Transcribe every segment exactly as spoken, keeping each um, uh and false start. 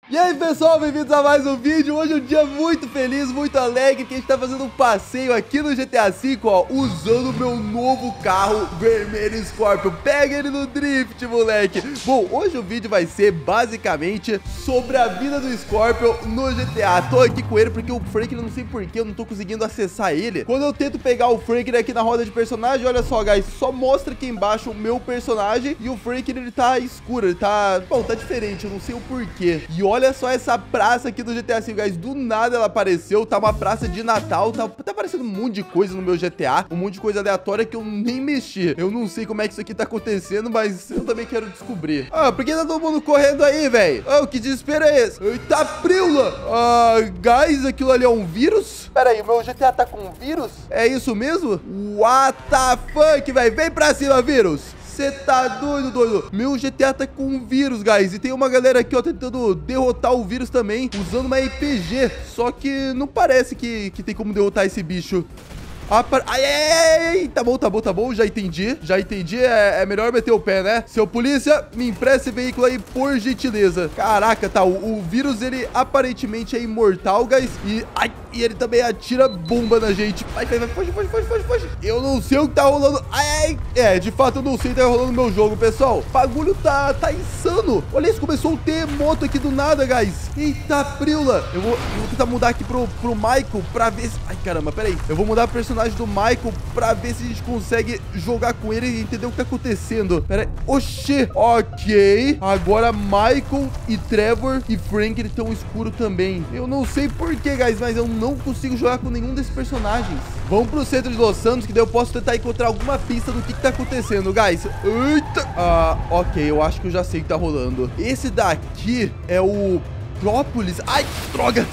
E aí pessoal, bem-vindos a mais um vídeo. Hoje é um dia muito feliz, muito alegre, que a gente tá fazendo um passeio aqui no G T A cinco, ó, usando o meu novo carro vermelho Scorpion. Pega ele no drift, moleque. Bom, hoje o vídeo vai ser basicamente sobre a vida do Scorpion no G T A. Tô aqui com ele porque o Franklin, não sei porquê, eu não tô conseguindo acessar ele. Quando eu tento pegar o Franklin aqui na roda de personagem, olha só, guys, só mostra aqui embaixo o meu personagem e o Franklin, ele tá escuro, ele tá... Bom, tá diferente, eu não sei o porquê. E olha Olha só essa praça aqui do G T A cinco, guys. Do nada ela apareceu. Tá uma praça de Natal. Tá, tá aparecendo um monte de coisa no meu G T A. Um monte de coisa aleatória que eu nem mexi. Eu não sei como é que isso aqui tá acontecendo, mas eu também quero descobrir. Ah, por que tá todo mundo correndo aí, velho? Ah, que desespero é esse? Eita, Prila! Ah, guys, aquilo ali é um vírus? Pera aí, o meu G T A tá com um vírus? É isso mesmo? What the fuck, velho? Vem pra cima, vírus! Você tá doido, doido? Meu G T A tá com um vírus, guys. E tem uma galera aqui, ó, tentando derrotar o vírus também, usando uma R P G. Só que não parece que, que tem como derrotar esse bicho. Ah, para... ai, ai, ai, tá bom, tá bom, tá bom, já entendi, já entendi, é, é melhor meter o pé, né? Seu polícia, me empresta esse veículo aí, por gentileza. Caraca, tá, o, o vírus, ele aparentemente é imortal, guys, e, ai, e ele também atira bomba na gente. Vai, vai, vai, foge, foge, foge, foge, foge. Eu não sei o que tá rolando, ai, ai, é, de fato eu não sei o que tá rolando no meu jogo, pessoal. O bagulho tá, tá insano. Olha isso, começou a ter moto aqui do nada, guys. Eita, Prila, eu vou, eu vou tentar mudar aqui pro, pro Michael pra ver se... Ai, caramba, peraí, eu vou mudar a personagem do Michael pra ver se a gente consegue jogar com ele e entender o que tá acontecendo. Pera aí. Oxê. Ok. Agora Michael e Trevor e Frank estão escuro também. Eu não sei porquê, guys, mas eu não consigo jogar com nenhum desses personagens. Vamos pro centro de Los Santos, que daí eu posso tentar encontrar alguma pista do que que tá acontecendo, guys. Eita. Ah, ok. Eu acho que eu já sei o que tá rolando. Esse daqui é o Própolis. Ai, droga.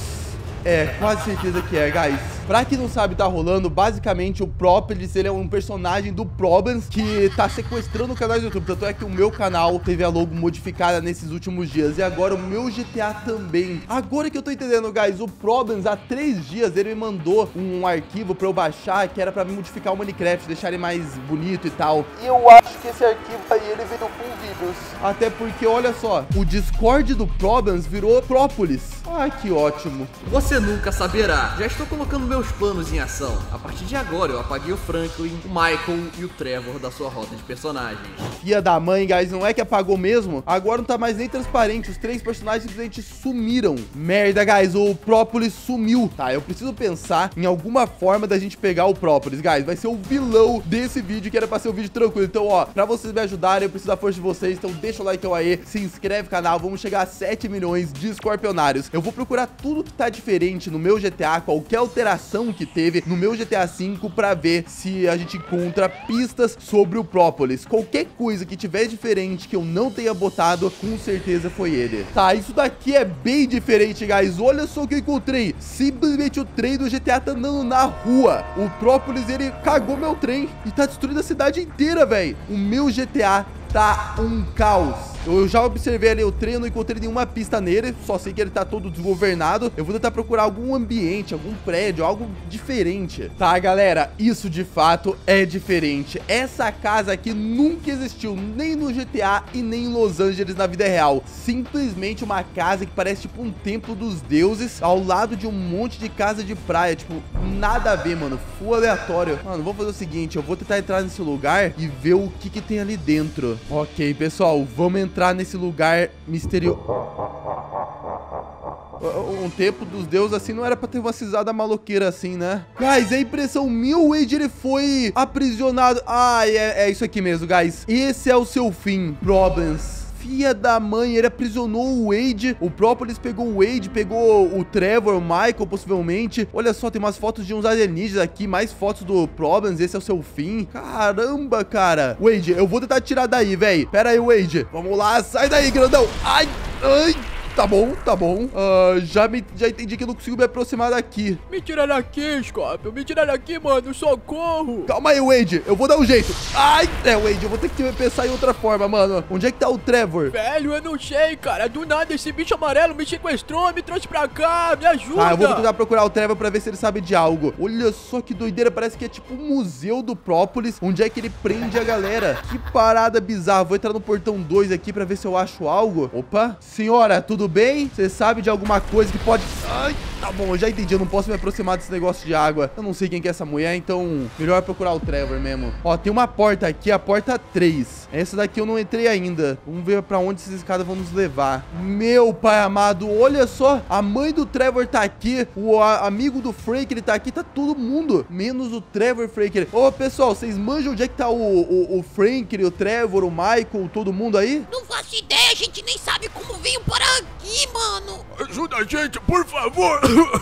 É, quase certeza que é, guys. Pra quem não sabe, tá rolando, basicamente o Própolis, ele é um personagem do Problems que tá sequestrando canais do YouTube. Tanto é que o meu canal teve a logo modificada nesses últimos dias. E agora o meu G T A também. Agora que eu tô entendendo, guys, o Problems, há três dias, ele me mandou um arquivo pra eu baixar, que era pra me modificar o Minecraft, deixar ele mais bonito e tal. E eu acho que esse arquivo aí, ele veio com vírus. Até porque, olha só, o Discord do Problems virou Própolis. Ai, que ótimo. Você nunca saberá. Já estou colocando meus planos em ação. A partir de agora, eu apaguei o Franklin, o Michael e o Trevor da sua rota de personagens. Filha da mãe, guys, não é que apagou mesmo? Agora não tá mais nem transparente. Os três personagens simplesmente sumiram. Merda, guys, o Própolis sumiu. Tá, eu preciso pensar em alguma forma da gente pegar o Própolis, guys. Vai ser o vilão desse vídeo, que era pra ser um vídeo tranquilo. Então, ó, pra vocês me ajudarem, eu preciso da força de vocês. Então deixa o like aí, se inscreve no canal. Vamos chegar a sete milhões de escorpionários. Eu vou procurar tudo que tá diferente no meu G T A, qualquer alteração que teve no meu G T A cinco, pra ver se a gente encontra pistas sobre o Própolis. Qualquer coisa que tiver diferente que eu não tenha botado, com certeza foi ele. Tá, isso daqui é bem diferente, guys. Olha só o que eu encontrei. Simplesmente o trem do G T A tá andando na rua. O Própolis, ele cagou meu trem e tá destruindo a cidade inteira, velho. O meu G T A tá um caos. Eu já observei ali o trem, eu não encontrei nenhuma pista nele, só sei que ele tá todo desgovernado. Eu vou tentar procurar algum ambiente, algum prédio, algo diferente. Tá, galera, isso de fato é diferente. Essa casa aqui nunca existiu, nem no G T A e nem em Los Angeles na vida real. Simplesmente uma casa que parece tipo um templo dos deuses, ao lado de um monte de casa de praia. Tipo, nada a ver, mano. Full aleatório. Mano, vamos fazer o seguinte, eu vou tentar entrar nesse lugar e ver o que que tem ali dentro. Ok, pessoal, vamos entrar entrar nesse lugar misterioso. Um templo dos deuses assim não era pra ter uma cisada maloqueira assim, né? Guys, é impressão minha, o Wade, ele foi aprisionado. Ah, é, é isso aqui mesmo, guys. Esse é o seu fim, Problems. Filha da mãe, ele aprisionou o Wade. O Própolis pegou o Wade, pegou o Trevor, o Michael, possivelmente. Olha só, tem umas fotos de uns alienígenas aqui, mais fotos do Problems. Esse é o seu fim. Caramba, cara. Wade, eu vou tentar tirar daí, velho. Pera aí, Wade. Vamos lá, sai daí, grandão. Ai, ai. Tá bom, tá bom. Uh, já, me, já entendi que eu não consigo me aproximar daqui. Me tira daqui, Scorpion. Me tira daqui, mano. Socorro. Calma aí, Wade. Eu vou dar um jeito. Ai, é, Wade. Eu vou ter que pensar em outra forma, mano. Onde é que tá o Trevor? Velho, eu não sei, cara. Do nada, esse bicho amarelo me sequestrou, me trouxe pra cá. Me ajuda. Ah, eu vou tentar procurar o Trevor pra ver se ele sabe de algo. Olha só que doideira. Parece que é tipo um museu do Própolis, onde é que ele prende a galera. Que parada bizarra. Vou entrar no portão dois aqui pra ver se eu acho algo. Opa. Senhora, tudo bem? Você sabe de alguma coisa que pode... Ai, tá bom, eu já entendi. Eu não posso me aproximar desse negócio de água. Eu não sei quem que é essa mulher, então melhor procurar o Trevor mesmo. Ó, tem uma porta aqui, a porta três. Essa daqui eu não entrei ainda. Vamos ver pra onde essas escadas vão nos levar. Meu pai amado, olha só. A mãe do Trevor tá aqui. O a, amigo do Frank, ele tá aqui. Tá todo mundo, menos o Trevor Frank. Ô, pessoal, vocês manjam onde é que tá o, o, o Frank, o Trevor, o Michael, todo mundo aí? Não faço ideia, a gente nem sabe como veio para aqui, mano. Ajuda a gente, por favor.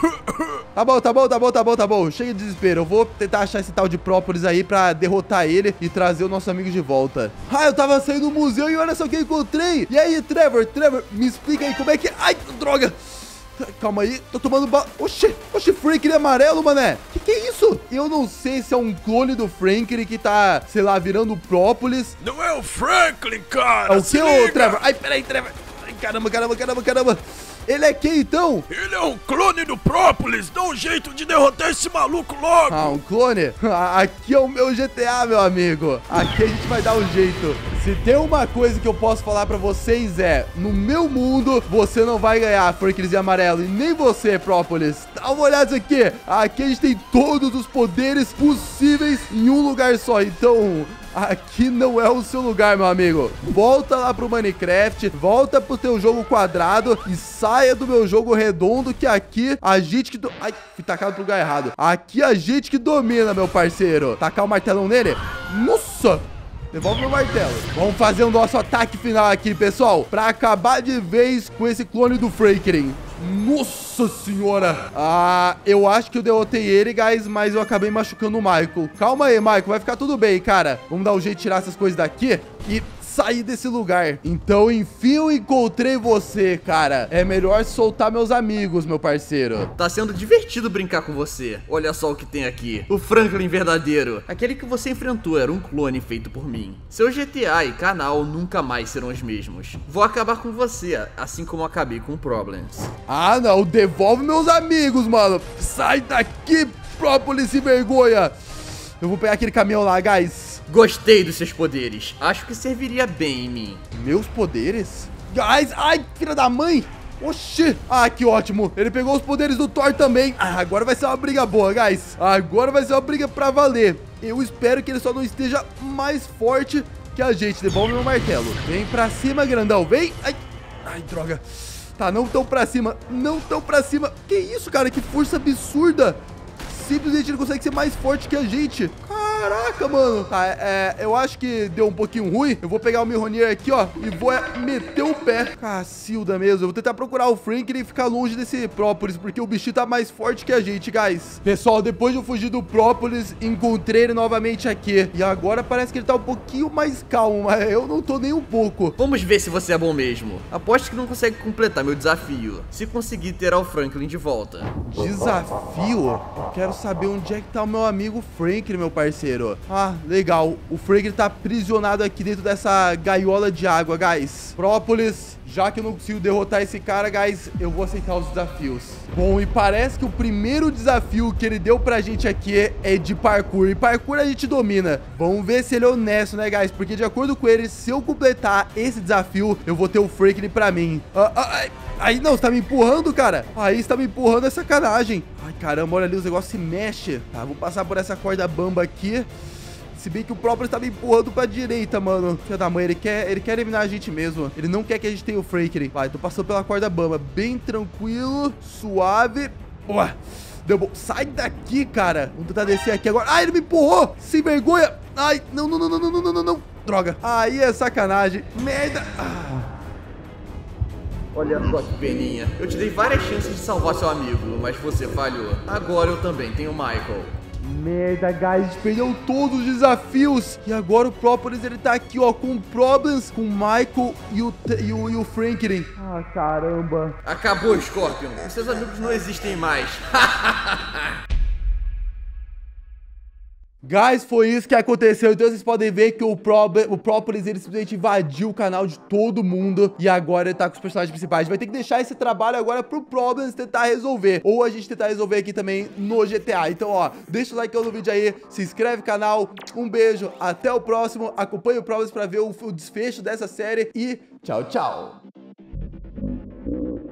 Tá bom, tá bom, tá bom, tá bom, tá bom. Chega de desespero. Eu vou tentar achar esse tal de Própolis aí pra derrotar ele e trazer o nosso amigo de volta. Ah, eu tava saindo do museu e olha só o que eu encontrei. E aí, Trevor, Trevor, me explica aí como é que... Ai, droga. Calma aí, tô tomando bala. Oxi, oxi, Franklin amarelo, mané. Que que é isso? Eu não sei se é um clone do Franklin que tá, sei lá, virando Própolis. Não é o Franklin, cara. É o que, ô, Trevor? Ai, peraí, Trevor. Ai, caramba, caramba, caramba, caramba. Ele é quem, então? Ele é um clone do Própolis. Dá um jeito de derrotar esse maluco logo. Ah, um clone? Aqui é o meu G T A, meu amigo. Aqui a gente vai dar um jeito. Se tem uma coisa que eu posso falar pra vocês é, no meu mundo, você não vai ganhar, Franklin amarelo. E nem você, Própolis. Dá uma olhada aqui. Aqui a gente tem todos os poderes possíveis em um lugar só. Então... aqui não é o seu lugar, meu amigo. Volta lá pro Minecraft, volta pro teu jogo quadrado e saia do meu jogo redondo, que aqui a gente que... Do... Ai, fui tacado pro lugar errado. Aqui a gente que domina, meu parceiro. Tacar o martelão nele? Nossa! Devolve meu martelo. Vamos fazer o nosso ataque final aqui, pessoal, pra acabar de vez com esse clone do Franklin. Nossa senhora. Ah, eu acho que eu derrotei ele, guys, mas eu acabei machucando o Michael. Calma aí, Michael, vai ficar tudo bem, cara. Vamos dar um jeito de tirar essas coisas daqui e sair desse lugar. Então, enfim, eu encontrei você, cara. É melhor soltar meus amigos, meu parceiro. Tá sendo divertido brincar com você. Olha só o que tem aqui. O Franklin verdadeiro. Aquele que você enfrentou era um clone feito por mim. Seu G T A e canal nunca mais serão os mesmos. Vou acabar com você, assim como acabei com o Problems. Ah, não. Devolve meus amigos, mano. Sai daqui, Própolis, sem vergonha. Eu vou pegar aquele caminhão lá, guys. Gostei dos seus poderes. Acho que serviria bem em mim. Meus poderes? Guys, ai, filha da mãe. Oxi. Ah, que ótimo. Ele pegou os poderes do Thor também. Ah, agora vai ser uma briga boa, guys. Agora vai ser uma briga pra valer. Eu espero que ele só não esteja mais forte que a gente. Devolve meu martelo. Vem pra cima, grandão. Vem. Ai, ai, droga. Tá, não tão pra cima. Não tão pra cima. Que isso, cara? Que força absurda. Simplesmente ele consegue ser mais forte que a gente. Caraca, mano. Tá, é, eu acho que deu um pouquinho ruim. Eu vou pegar o Mjolnir aqui, ó, e vou é, meter o pé. Cacilda mesmo. Eu vou tentar procurar o Franklin e ficar longe desse Própolis, porque o bichinho tá mais forte que a gente, guys. Pessoal, depois de eu fugir do Própolis, encontrei ele novamente aqui. E agora parece que ele tá um pouquinho mais calmo, mas eu não tô nem um pouco. Vamos ver se você é bom mesmo. Aposto que não consegue completar meu desafio. Se conseguir, terá o Franklin de volta. Desafio? Quero saber onde é que tá o meu amigo Franklin, meu parceiro. Ah, legal. O Franklin tá aprisionado aqui dentro dessa gaiola de água, guys. Própolis, já que eu não consigo derrotar esse cara, guys, eu vou aceitar os desafios. Bom, e parece que o primeiro desafio que ele deu pra gente aqui é de parkour. E parkour a gente domina. Vamos ver se ele é honesto, né, guys? Porque de acordo com ele, se eu completar esse desafio, eu vou ter o Franklin pra mim. Ah, ah, ai, aí não, você tá me empurrando, cara. Aí você tá me empurrando, é sacanagem. Ai, caramba, olha ali, os negócios se mexem. Tá, vou passar por essa corda bamba aqui. Se bem que o próprio está me empurrando pra direita, mano. Filha da mãe, ele quer, ele quer eliminar a gente mesmo. Ele não quer que a gente tenha o Franklin. Vai, tô passando pela corda bamba. Bem tranquilo, suave. Boa. Deu bom. Sai daqui, cara. Vamos tentar descer aqui agora. Ai, ele me empurrou. Sem vergonha. Ai, não, não, não, não, não, não, não, não. Droga. Aí é sacanagem. Merda. Ah. Olha só que peninha. Eu te dei várias chances de salvar seu amigo, mas você falhou. Agora eu também tenho o Michael. Merda, guys, a gente perdeu todos os desafios. E agora o Própolis, ele tá aqui, ó, com Problems, com o Michael e o, e o, e o Franklin. Ah, caramba. Acabou, Scorpion. Os seus amigos não existem mais. Guys, foi isso que aconteceu. Então vocês podem ver que o, Prob o Própolis, ele simplesmente invadiu o canal de todo mundo. E agora ele tá com os personagens principais. A gente vai ter que deixar esse trabalho agora pro Problems tentar resolver. Ou a gente tentar resolver aqui também no G T A. Então, ó, deixa o like no vídeo aí. Se inscreve no canal. Um beijo, até o próximo. Acompanhe o Problems pra ver o, o desfecho dessa série. E tchau, tchau.